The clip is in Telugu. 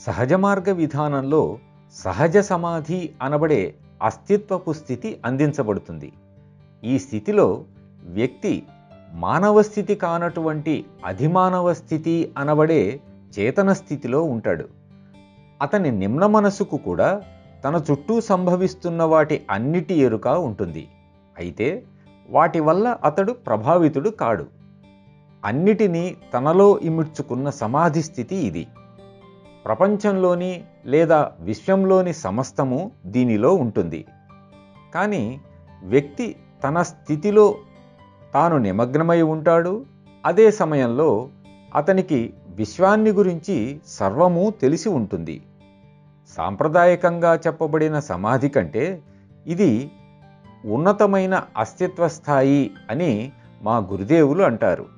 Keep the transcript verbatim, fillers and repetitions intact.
సహజ మార్గ విధానంలో సహజ సమాధి అనబడే అస్తిత్వపు స్థితి అందించబడుతుంది. ఈ స్థితిలో వ్యక్తి మానవ స్థితి కానటువంటి అధిమానవ స్థితి అనబడే చేతన స్థితిలో ఉంటాడు. అతని నిమ్న మనసుకు కూడా తన చుట్టూ సంభవిస్తున్న వాటి అన్నిటి ఎరుక ఉంటుంది. అయితే వాటి వల్ల అతడు ప్రభావితుడు కాడు. అన్నిటినీ తనలో ఇముడ్చుకున్న సమాధి స్థితి ఇది. ప్రపంచంలోని లేదా విశ్వంలోని సమస్తము దీనిలో ఉంటుంది. కానీ వ్యక్తి తన స్థితిలో తాను నిమగ్నమై ఉంటాడు. అదే సమయంలో అతనికి విశ్వాన్ని గురించి సర్వము తెలిసి ఉంటుంది. సాంప్రదాయకంగా చెప్పబడిన సమాధి కంటే ఇది ఉన్నతమైన అస్తిత్వ స్థాయి అని మా గురుదేవులు అంటారు.